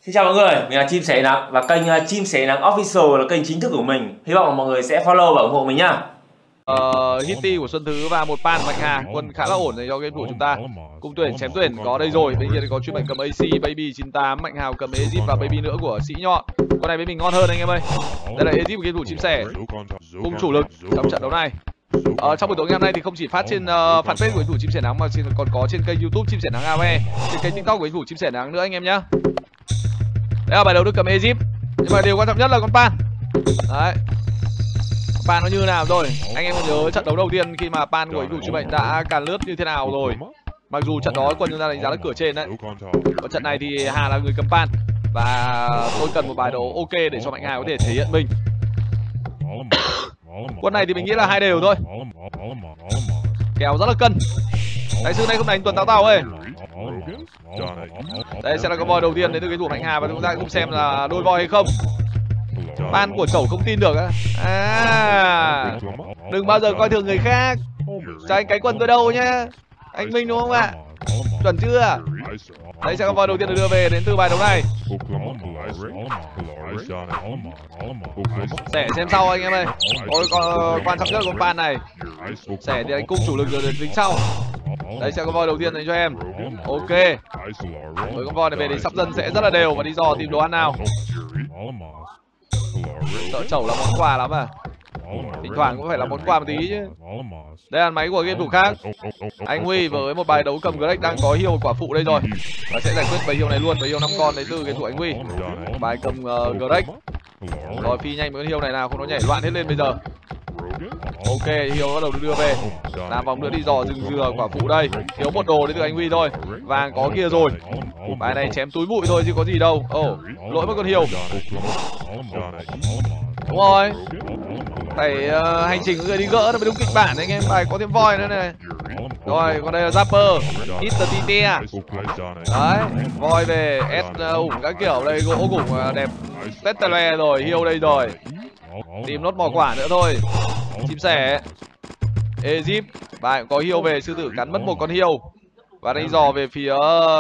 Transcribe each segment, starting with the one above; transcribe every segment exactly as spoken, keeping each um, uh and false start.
Xin chào mọi người, mình là Chim Sẻ Nắng và kênh Chim Sẻ Nắng Official là kênh chính thức của mình. Hy vọng là mọi người sẽ follow và ủng hộ mình nhá. Ờ, Hitty của Xuân Thứ và một pan Mạnh Hà, quân khá là ổn để cho game thủ chúng ta. Cung tuyển chém tuyển có đây rồi, bên kia thì có chuyên mệnh cầm a xê, Baby chín tám, Mạnh Hào cầm Egypt và Baby nữa của Sĩ Nhọn. Con này bên mình ngon hơn anh em ơi. Đây là Egypt của game thủ Chim Sẻ, cung chủ lực trong trận đấu này. Ờ, trong buổi tối ngày hôm nay thì không chỉ phát trên uh, fanpage của game thủ Chim Sẻ Nắng mà còn có trên kênh YouTube Chim Sẻ Nắng a vê, trên kênh TikTok của game thủ Chim Sẻ Nắng nữa anh em nhá. Đây là bài đấu được cầm Egypt, nhưng mà điều quan trọng nhất là con pan. Đấy, pan nó như nào rồi? Anh em còn nhớ trận đấu đầu tiên khi mà pan của game thủ Chim Mệnh đã càn lướt như thế nào rồi? Mặc dù trận đó quân chúng ta đánh giá là cửa trên đấy. Còn trận này thì Hà là người cầm pan và tôi cần một bài đấu ok để cho Mạnh Hà có thể thể hiện mình. Quân này thì mình nghĩ là hai đều thôi. Kèo rất là cân. Đại sư này không đánh tuần táo tao ơi. Đây sẽ là con voi đầu tiên đến từ cái thủ Mạnh Hà và chúng ta cùng xem là đôi voi hay không. Ban của cẩu không tin được á. À, đừng bao giờ coi thường người khác. Cho anh cái quần tôi đâu nhá. Anh Minh đúng không ạ? Chuẩn chưa? Đây sẽ là con voi đầu tiên được đưa về đến từ bài đấu này. Sẻ xem sau anh em ơi. Ôi, còn quan trọng nhất là con pan này. Sẻ thì anh cung chủ lực rồi đến lính sau. Đây sẽ có voi đầu tiên dành cho em. Ok. Với con voi này về thì sắp dân sẽ rất là đều và đi dò tìm đồ ăn nào. Sợ chẩu là món quà lắm à. Thỉnh thoảng cũng phải là món quà một tí chứ. Đây là máy của game thủ khác. Anh Huy với một bài đấu cầm Greg đang có hiêu quả phụ đây rồi. Và sẽ giải quyết bầy hiêu này luôn, bầy hiêu năm con đấy từ game thủ anh Huy. Bài cầm uh, Greg. Rồi phi nhanh với con hiêu này nào, không nó nhảy loạn hết lên bây giờ. Ok, hiêu bắt đầu đưa về. Làm vòng nữa đi dò rừng dừa quả phụ đây. Thiếu một đồ đến từ anh Huy thôi. Vàng có kia rồi. Bài này chém túi bụi thôi chứ có gì đâu. Ồ, oh, lỗi mất con hiêu. Đúng rồi. Phải uh, hành trình người đi gỡ nó mới đúng kịch bản anh em. Bài có thêm voi nữa này. Rồi, còn đây là Zapper, Hit the Tite. Đấy, voi về, S ủng các kiểu đây, gỗ cũng đẹp tét tè le rồi, hiêu đây rồi. Tìm nốt mỏ quả nữa thôi. Chim Sẻ Egypt, bài có hiêu về, sư tử cắn mất một con hiêu. Và đánh dò về phía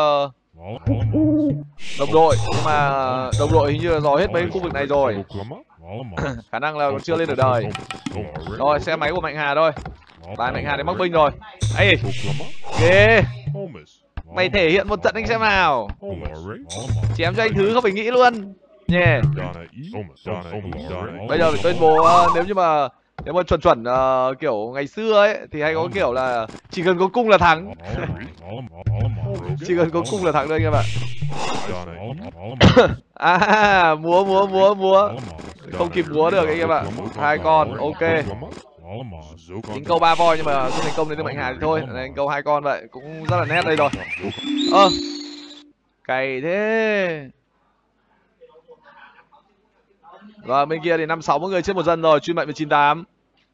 đồng đội, nhưng mà đồng đội hình như là dò hết mấy khu vực này rồi. Khả năng là còn chưa lên được đời. Rồi, xe máy của Mạnh Hà thôi. Bài Mạnh Hà đến mắc binh rồi. Ê, ghê. Mày thể hiện một trận anh xem nào. Chém cho anh Thứ không phải nghĩ luôn. Yeah. Bây giờ phải tuyên bố uh, nếu như mà nếu mà chuẩn chuẩn uh, kiểu ngày xưa ấy thì hay có kiểu là chỉ cần có cung là thắng. Chỉ cần có cung là thắng thôi anh em ạ. À, múa múa múa múa. Không kịp múa được anh em ạ. Hai con, ok. Tính câu ba voi nhưng mà không thành công đến từ Mạnh Hà thì thôi. Thành câu hai con vậy cũng rất là nét đây rồi. Ơ, à, cày thế. Và bên kia thì năm sáu mỗi người trên một dân rồi, chuyên mệnh với chín tám.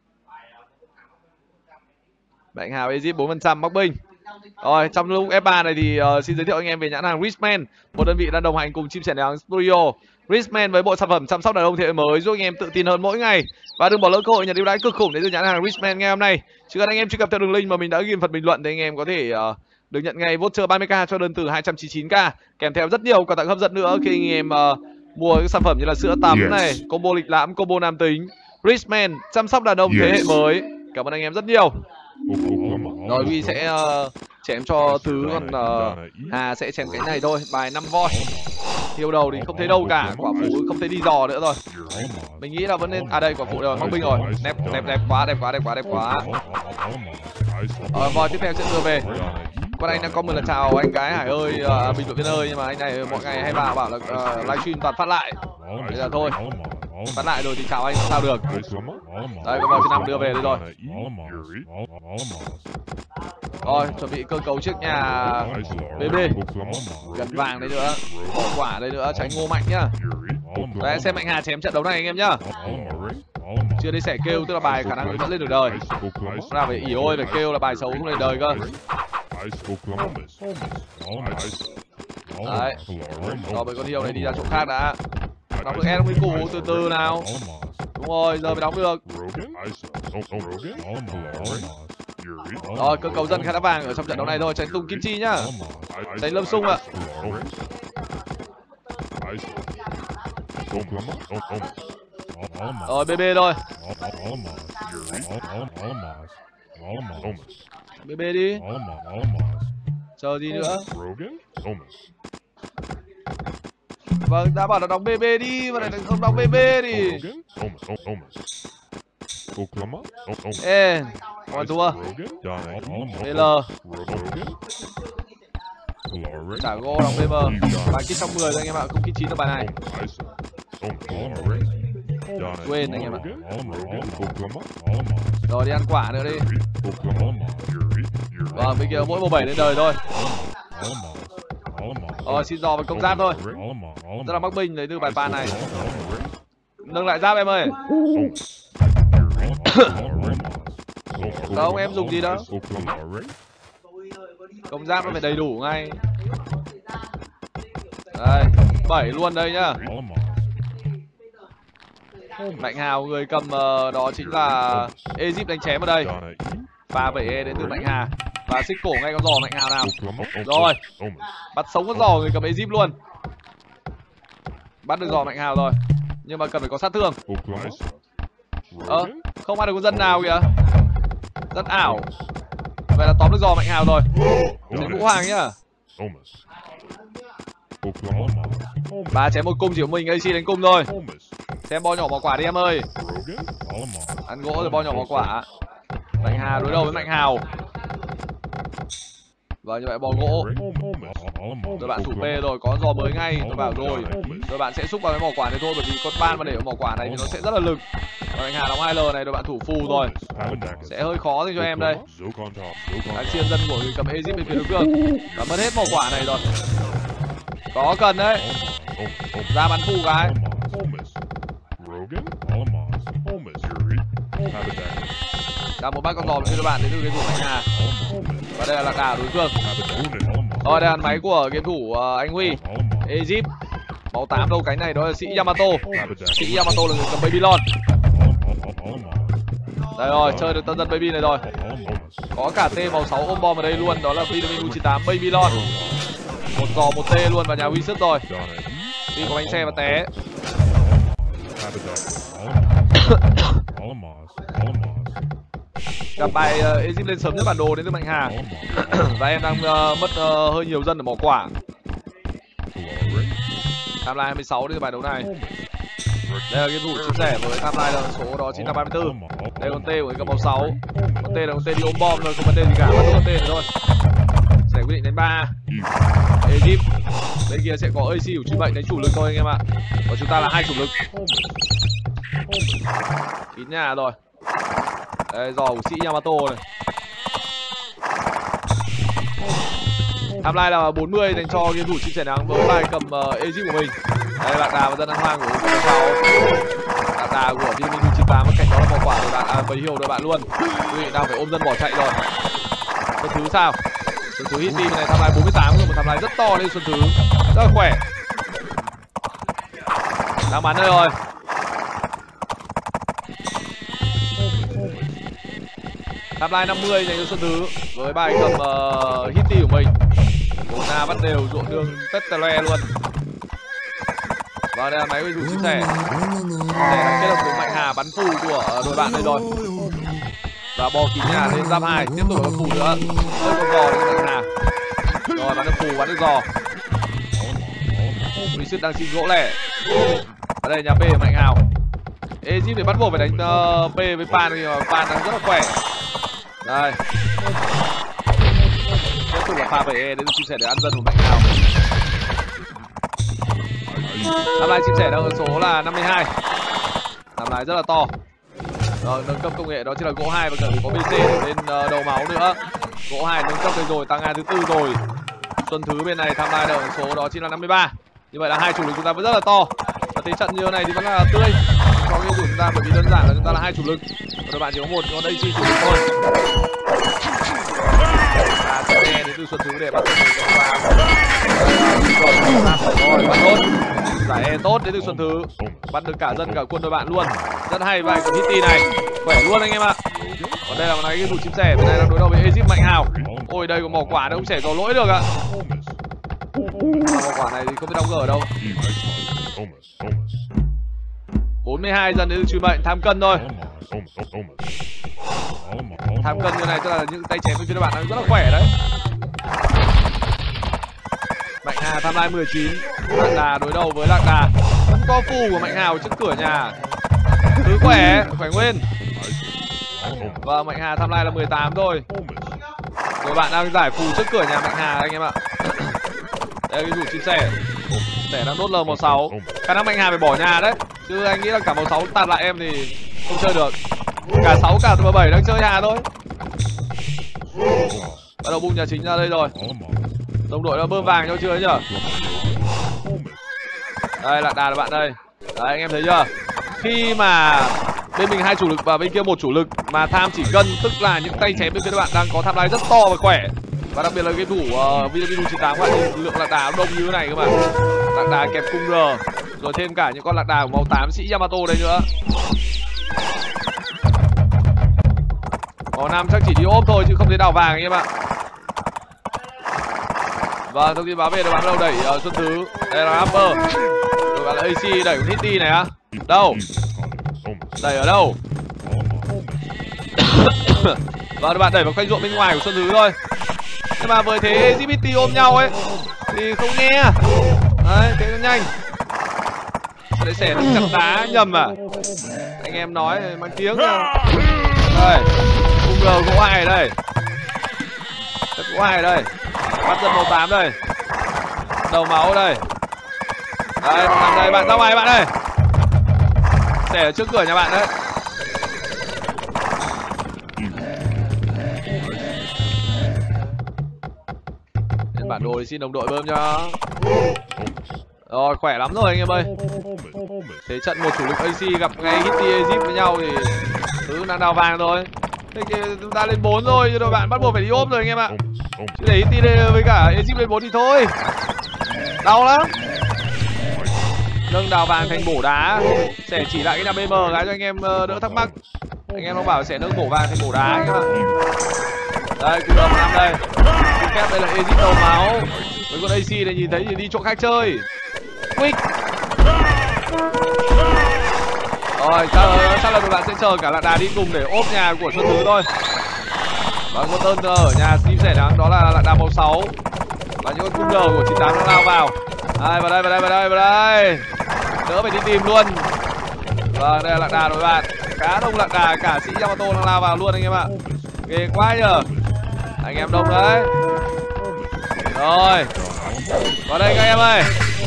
Mạnh Hà Egypt bốn phần trăm mắc binh. Rồi, trong lúc ép ba này thì uh, xin giới thiệu anh em về nhãn hàng Richman, một đơn vị đang đồng hành cùng Chim Sẻ Nắng Studio. Richman với bộ sản phẩm chăm sóc đàn ông thế hệ mới giúp anh em tự tin hơn mỗi ngày. Và đừng bỏ lỡ cơ hội nhận ưu đãi cực khủng đến từ nhãn hàng Richman ngày hôm nay. Chỉ cần anh em truy cập theo đường link mà mình đã ghi phần bình luận thì anh em có thể uh, được nhận ngay voucher ba mươi k cho đơn từ hai trăm chín mươi chín k, kèm theo rất nhiều quà tặng hấp dẫn nữa khi anh em uh, mua các sản phẩm như là sữa tắm yes. này, combo lịch lãm, combo nam tính. Richman chăm sóc đàn ông yes. thế hệ mới. Cảm ơn anh em rất nhiều. Rồi Huy sẽ uh, chém cho Thứ, còn uh, Hà sẽ chém cái này thôi. Bài năm voi. Thiêu đầu thì không thấy đâu cả, quả phụ không thấy đi dò nữa rồi. Mình nghĩ là vẫn nên, à đây quả phụ rồi, mắc binh rồi. Đẹp đẹp đẹp quá, đẹp quá, đẹp quá, đẹp quá. Ờ, voi tiếp theo sẽ đưa về. Con anh đang comment là chào anh cái Hải ơi, uh, bình luận viên ơi, nhưng mà anh này mọi ngày hay vào bảo là uh, livestream toàn phát lại. Thế là thôi. Phát lại rồi thì chào anh sao được. Đây, con voi thứ năm đưa về đây rồi. Rồi, chuẩn bị cơ cấu trước nhà bê bê. Gần vàng đây nữa, bỏ quả đây nữa, tránh Ngô Mạnh nhá. Đấy, xem Mạnh Hà chém trận đấu này anh em nhá. Chưa đi Sẻ kêu, tức là bài khả năng vẫn lên được đời. Nào phải ỉ ôi, phải kêu là bài xấu không lên đời cơ. Đấy. Rồi mấy con hiêu này đi ra chỗ khác đã. Đóng được em nguyên củ từ từ nào. Đúng rồi, giờ mới đóng được. Rồi, cơ cấu dân khai thác vàng ở trong trận đấu này thôi, tránh tung kim chi nhá. Tránh lâm sung ạ. Rồi bê bê thôi. bê bê đi. Chờ gì nữa? Vâng, đã bảo là đóng bê bê đi, mà lại không đóng bê bê đi. Ê, còn thua. đê lờ. Trả gô đóng bê em. Bài kích trong mười thôi anh em ạ, không kích chín được bài này. Quên anh em ạ. Rồi đi ăn quả nữa đi. Vâng, bên kia mỗi một bảy lên đời thôi. Rồi xin dò vào công giáp thôi. Rất là mắc binh lấy từ bài pan này. Nâng lại giáp em ơi. Không, em dùng gì đâu. Công giáp nó phải đầy đủ ngay. Đây, bảy luôn đây nhá. Mạnh Hào người cầm uh, đó chính là Egypt đánh chém ở đây. Pha bảy e đến từ Mạnh Hà. Và xích cổ ngay con giò Mạnh Hào nào. Rồi, bắt sống con giò người cầm Egypt luôn. Bắt được giò Mạnh Hào rồi. Nhưng mà cần phải có sát thương. Ờ, không bắt được con dân nào kìa. Rất ảo. Vậy là tóm được giò Mạnh Hào rồi. Đến Vũ Hoàng nhá. Ba chém một cung chỉ của mình, a xê đánh cung thôi. Xem bo nhỏ bỏ quả đi em ơi. Ăn gỗ rồi bo nhỏ bỏ quả. Mạnh Hà đối đầu với Mạnh Hào. Và như vậy bỏ gỗ. Rồi bạn thủ P rồi, có giò mới ngay. Tôi bảo rồi. Rồi bạn sẽ xúc vào cái mỏ quả này thôi, bởi vì con ban mà để ở mỏ quả này thì nó sẽ rất là lực. Và Mạnh Hà đóng hai lờ này, rồi bạn thủ phù rồi. Sẽ hơi khó cho em đây. Đánh xiên dân của người cầm Egypt bên phía đối phương. Và mất hết mỏ quả này rồi. Có cần đấy. Ra bắn phù cái. Đã một bác con giò với các bạn đến từ game thủ Mạnh Hà. Và đây là lạc đà đối phương. Rồi đây là máy của game thủ uh, anh Huy. Egypt. Máu tám đâu cánh này đó là sĩ Yamato. Sĩ Yamato là người cầm Babylon. Đây rồi, chơi được tân dân Baby này rồi. Có cả T màu sáu ôm bom ở đây luôn, đó là Vitamin U chín tám Babylon. Một giò một T luôn vào nhà Huy sức rồi. Đi có bánh xe và té. Gặp bài uh, Egypt lên sớm nhất bản đồ đến từ Mạnh Hà. Và em đang uh, mất uh, hơi nhiều dân ở mỏ quả. Timeline hai mươi sáu đến từ bài đấu này. Đây là game thủ chia sẻ với timeline là số đó chính là ba mươi tư. Đây con T của cái màu sáu. Con T là con T đi ôm bom thôi, không vấn đề gì cả, bắt con T này thôi. Sẽ quyết định đánh ba. Egypt. Bên kia sẽ có a xê của truy mệnh đánh chủ lực thôi anh em ạ. Và chúng ta là hai chủ lực. Kín nhà rồi. Đây giò của sĩ Yamato này. Timeline là bốn mươi dành cho game thủ chia sẻ nắng với bài cầm uh, Egypt của mình. Đây lạc đà và dân ăn hoang của chúng ta. Lạc đà của Vitamin U chín tám, bên cạnh đó là mỏ quả của bạn à, bầy hiêu đội bạn luôn. Quý vị đang phải ôm dân bỏ chạy rồi. Xuân Thứ sao? Xuân Thứ hit team này timeline bốn mươi tám, một timeline rất to lên Xuân Thứ. Rất là khỏe. Đang bắn đây rồi. Timeline năm mươi dành cho Xuân Thứ với bài cầm uh, hit team của mình. Bốn na bắt đều ruộng đường tất tè loe luôn. Và đây là máy gây thủ chia sẻ. Đây là kết hợp với Mạnh Hà bắn phù của đội bạn đây rồi. Và bò kín nhà lên giáp hai, tiếp tục bắn phù nữa. Ôi con giò đến Mạnh Hà. Rồi bắn được phù, bắn được giò. Reset đang xin gỗ lẻ. Ở đây nhà P Mạnh Hào. Egypt thì bắt buộc phải đánh uh, P với Pan thì Pan đang rất là khỏe. Đây. Tiếp tục là pha bảy e đến chia sẻ để ăn dân của Mạnh Hào. Năm nay chia sẻ đang ở số là năm mươi hai. Năm nay rất là to. Rồi nâng cấp công nghệ đó chính là gỗ hai và cần có bê xê lên uh, đầu máu nữa. Gỗ hai nâng cấp lên rồi, tăng hai thứ tư rồi. Xuân Thứ bên này tham gia ở số đó chính là năm mươi ba. Như vậy là hai chủ lực chúng ta vẫn rất là to. Và thế trận như này thì vẫn là tươi cho game thủ chúng ta, bởi vì đơn giản là chúng ta là hai chủ lực. Và các bạn chỉ có một, còn đây chỉ chủ lực thôi. Và sẽ nghe đến từ Xuân Thứ để bắt đầu mình vào. Rồi, bắt tốt. Giải E tốt đến từ Xuân Thứ. Bắt được cả dân cả quân đội bạn luôn. Rất hay bài của Hitty này. Khỏe luôn anh em ạ. Còn đây là một cái thủ chim sẻ, bên này đang đối đầu với Egypt Mạnh Hào. Ôi đây có mỏ quả đâu không xẻ giò lỗi được ạ. Vào quả này thì không biết đóng gỡ ở đâu. bốn mươi hai dần đến truy mệnh, tham cân thôi. Tham cân như này tức là những tay chém bên phía bạn đang rất là khỏe đấy. Mạnh Hà tham lai mười chín, Lạc Đà đối đầu với Lạc Đà. Vẫn có phù của Mạnh Hào trước cửa nhà. Thứ khỏe, khỏe nguyên. Và Mạnh Hà tham lai là mười tám thôi. Rồi bạn đang giải phù trước cửa nhà Mạnh Hà anh em ạ. Đây là cái rủ chim sẻ. Sẻ đang đốt lờ màu sáu. Khả năng Mạnh Hà phải bỏ nhà đấy. Chứ anh nghĩ là cả màu sáu tạt lại em thì không chơi được. Cả sáu cả màu bảy đang chơi nhà thôi. Bắt đầu bung nhà chính ra đây rồi. Đồng đội đã bơm vàng cho chưa ấy nhở? Đây Lạc Đà là bạn đây. Đấy anh em thấy chưa? Khi mà bên mình hai chủ lực và bên kia một chủ lực mà tham chỉ cân, tức là những tay chém bên phía các bạn đang có tham lai rất to và khỏe. Và đặc biệt là cái thủ uh, Vitamin chín tám các bạn, lượng Lạc Đà đông như thế này các bạn. Lạc Đà kẹp cung R, rồi thêm cả những con Lạc Đà của màu tám sĩ Yamato đây nữa. Màu năm chắc chỉ đi ôm thôi chứ không thấy đào vàng anh em ạ. Vâng, thông tin báo về đội bạn đâu đẩy uh, Xuân Thứ. Đây là Upper. Đội bạn là a xê đẩy Hitty này á. Đâu? Đẩy ở đâu? Và đội bạn đẩy vào khoanh ruộng bên ngoài của Xuân Thứ thôi. Nhưng mà với thế giê pê tê ôm nhau ấy thì không nghe. Đấy, thế nó nhanh. Để xẻ nó chặt đá nhầm à? Anh em nói mang tiếng rồi. Đây, cung G gỗ ai đây? Chất gỗ ai đây? Bắt dân màu tám đây. Đầu máu đây. Đây, nằm đây, bạn ra ngoài bạn ơi. Xẻ ở trước cửa nhà bạn đấy. Nên bản đồ thì xin đồng đội bơm cho. Rồi, khỏe lắm rồi anh em ơi. Thế trận một chủ lực a xê gặp ngay Hitty Egypt với nhau thì Thứ đang đào vàng rồi. Thế thì chúng ta lên bốn rồi, rồi bạn bắt buộc phải đi ôm rồi anh em ạ. Chứ để Hitty với cả Egypt lên bốn thì thôi. Đau lắm. Nâng đào vàng thành bổ đá. Sẽ chỉ lại cái nhà bê em cái cho anh em đỡ thắc mắc. Anh em không bảo sẽ nâng bổ vàng thành bổ đá anh em ạ. Đây, cứ đồng năm đây. Xin phép đây là Egypt đầu máu. Với con a xê này nhìn thấy thì đi chỗ khác chơi. Quick. Rồi, chắc là bạn sẽ chờ cả Lạc Đà đi cùng để ốp nhà của Xuân Thứ thôi. Và có tên ở nhà Steam Sẻ Nắng đó là Lạc Đà màu sáu. Và những con cung đầu của chín tám nó lao vào. Đây, vào đây, vào đây, vào đây, vào đây. Đỡ phải đi tìm luôn. Vâng, đây là Lạc Đà rồi bạn. Cá đông Lạc Đà, cả sĩ Yamato đang lao vào luôn anh em ạ. Ghê quá nhờ. Anh em đông đấy. Rồi. Vào đây các em ơi.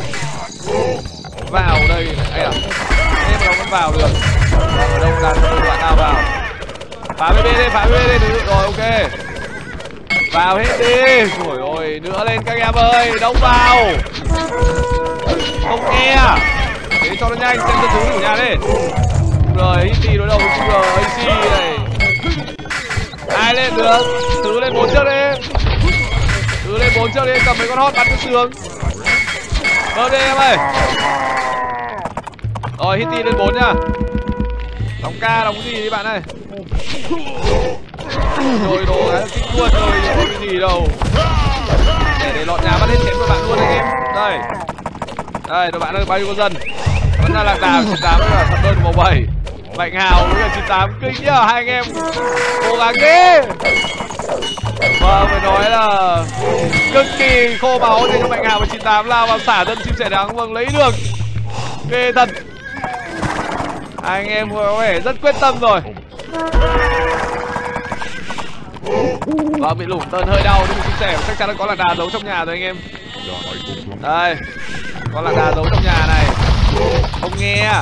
Vào đây. Ây à. Em mà nó vẫn vào được. Ở đâu là bạn nào vào. Phá bê bê đi, phá bê bê đi. Rồi ok. Vào hết đi. Trời ơi, nữa lên các em ơi. Đóng vào. Không nghe. Thế cho nó nhanh, xem cho thứ của nhà đi. Rồi, Hitty đối đầu với Q R a xê này. Ai lên được? Thứ lên bốn trước đi. Thứ lên bốn trước đi, cầm mấy con hot bắn cho sướng. Bơm đi em ơi. Rồi, Hitty lên bốn nhá. Đóng ca, đóng gì đi bạn ơi. Rồi đồ cái kinh luôn rồi, không có cái gì đâu. Để để lọt nhà bắt hết chém của bạn luôn anh em. Đây. Đây, đội bạn ơi, bao nhiêu con dân. Vẫn là Lạc Đà chín tám với cả thập đơn màu bảy. Mạnh Hào với cả chín tám kinh nhá, hai anh em cố gắng đi. Vâng, phải nói là cực kỳ khô máu để cho Mạnh Hào và chín tám lao vào xả dân Chim Sẻ Nắng. Vâng, lấy được. Ghê thật. Hai anh em có vẻ rất quyết tâm rồi. Vâng, bị lủng tơn hơi đau nhưng mà Chim Sẻ chắc chắn là có Lạc Đà giấu trong nhà rồi anh em. Đây, có Lạc Đà giấu trong nhà này. Không nghe.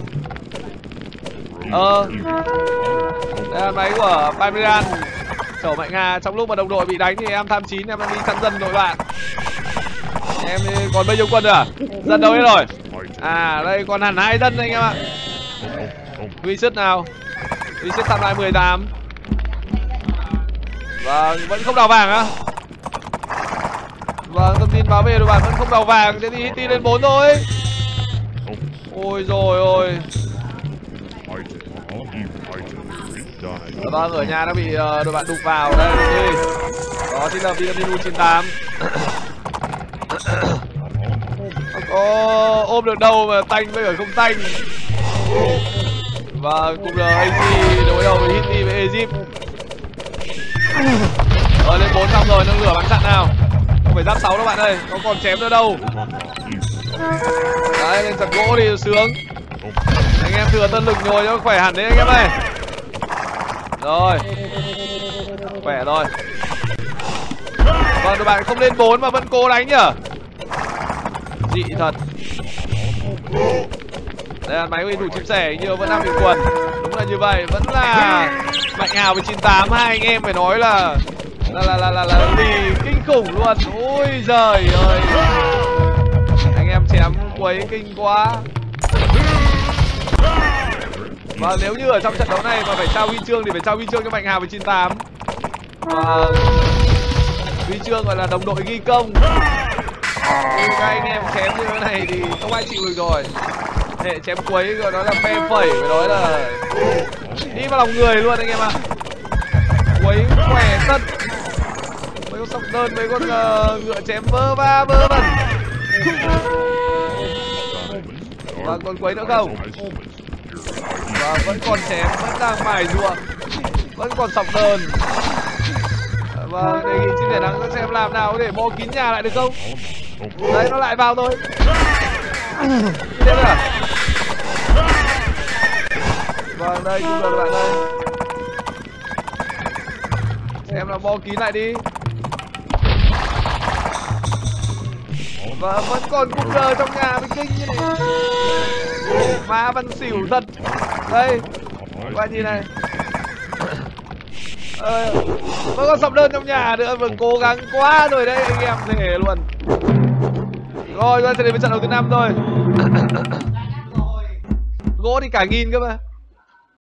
Ờ đây là máy của Pamiran chở Mạnh Hà. Trong lúc mà đồng đội bị đánh thì em tham chín, em đang đi săn dân đội bạn. Em còn bao nhiêu quân nữa à? Dân đâu hết rồi? À đây còn hẳn hai dân anh em ạ. Huy sức nào? Huy sức tham lai mười tám. Vâng, vẫn không đào vàng á. Vâng, thông tin báo về đội bạn vẫn không đào vàng. Thế thì Hitty lên bốn thôi. Ôi rồi ôi. Vâng, ở nhà nó bị uh, đội bạn đục vào đây đi. Đó chính là Vitamin chín tám. có ôm được đâu mà tanh với cả không tanh. Và cùng là a giê đối đầu với Hitty với Egypt. Rồi lên bốn xong rồi, nâng lửa bắn chặn nào. Không phải giáp sáu đâu bạn ơi, nó còn chém nữa đâu. Đấy, lên chặt gỗ đi sướng. Anh em thừa tân lực nhồi cho khỏe hẳn đấy anh em ơi. Rồi. Khỏe rồi. Vâng, các bạn không lên bốn mà vẫn cố đánh nhở. Dị thật. Đây là máy thủ chim sẻ như vẫn đang bị quần. Đúng là như vậy, vẫn là Mạnh Hào với chín tám, hai anh em phải nói là là là là là, là lì kinh khủng luôn. Ôi giời ơi. Anh em chém quấy kinh quá. Và nếu như ở trong trận đấu này mà phải trao huy chương thì phải trao huy chương cho Mạnh Hào với chín tám. Và huy chương gọi là đồng đội ghi công. Các anh em chém như thế này thì không ai chịu được rồi. Hệ chém quấy gọi nó là phe phẩy, phải nói là đi vào lòng người luôn anh em ạ. À. Quấy khỏe tất. Mấy con sọc đơn, mấy con uh, ngựa chém vơ va vơ vẩn. Và còn quấy nữa không? Và vẫn còn chém, vẫn đang mài ruộng, vẫn còn sọc đơn. Và đề nghị chim sẻ nắng xem làm nào để bo kín nhà lại được không? Đấy, nó lại vào thôi. Tiếp nữa. Vâng, đây cũng được bạn ơi. Xem là bo kín lại đi. Và vẫn còn cúp rờ trong nhà với kinh như này. Má văn xỉu thật. Đây, các bạn nhìn này. Ờ, vẫn còn sập đơn trong nhà nữa, vừa cố gắng quá rồi đấy anh em thể luôn. Rồi, chúng ta sẽ đến với trận đấu thứ năm thôi. Gỗ thì cả nghìn cơ mà.